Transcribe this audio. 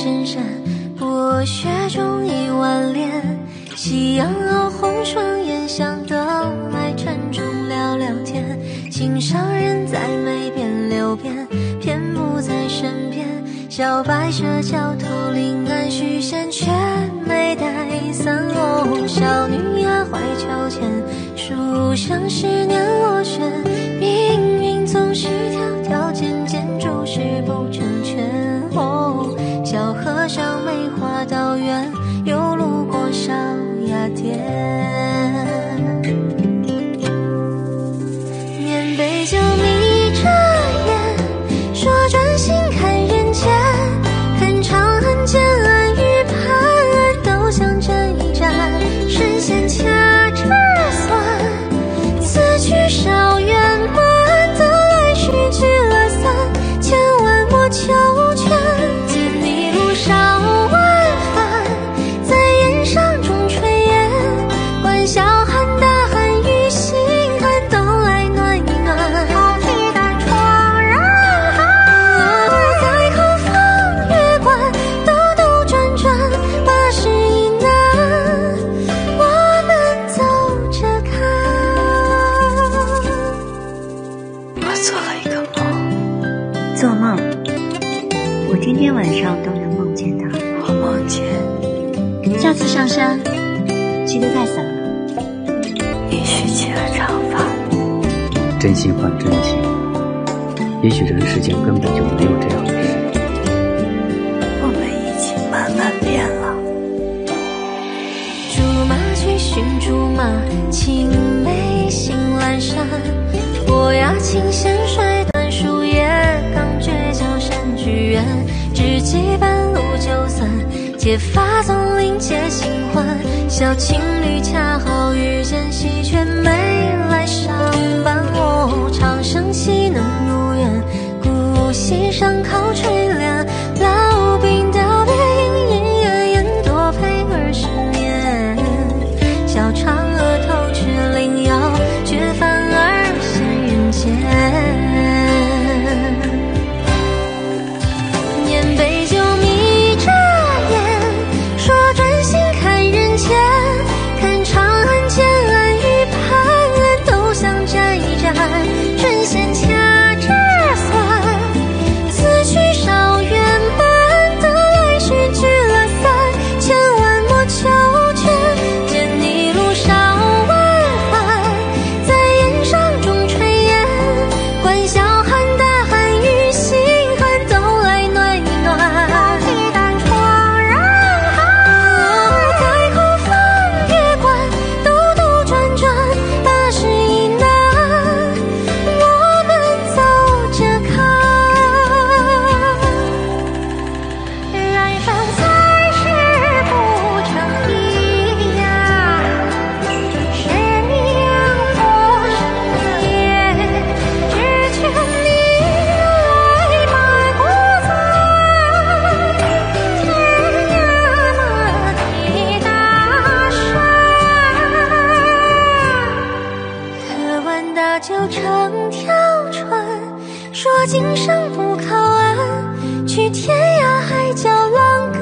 深山，薄雪中一万恋。夕阳熬红双眼，想得来晨中聊聊天。心上人在眉边流边，偏不在身边。小白蛇桥头临安许仙，却没带伞。哦，小女牙怀秋千，书香10年落选。命运总是条条件件，诸事不成全。哦，小河上梅花道远，又路过少雅殿。面杯酒眯着眼，说专心看人间。恨长恨奸暗与盼，都想沾一沾。神仙掐指算，此去少圆满。得来须聚了散，千万莫求全。见你路上万帆，在烟上中炊烟。管小寒大寒与心寒，都来暖一暖。好气淡怆然寒，在后方月关，兜兜转转，80一难，我们走着看。 我做了一个梦， 做梦，我天天晚上都能梦见他。 我梦见下次上山记得带伞了。 你蓄起了长发， 真心换真情，也许人世间根本就没有这样的事。 我们已经慢慢变了。 竹马去寻竹马，青梅醒阑珊。伯牙琴弦摔断树叶，刚倔强山居远。知己半路就散，结发总领结新欢。小情侣恰好遇见，喜却没来上班。哦，长生岂能如愿，古稀上靠垂帘。老兵道别莺莺燕燕，多陪20年。小嫦娥偷吃灵药，却反而陷人间。就成条船，说今生不靠岸，去天涯海角浪。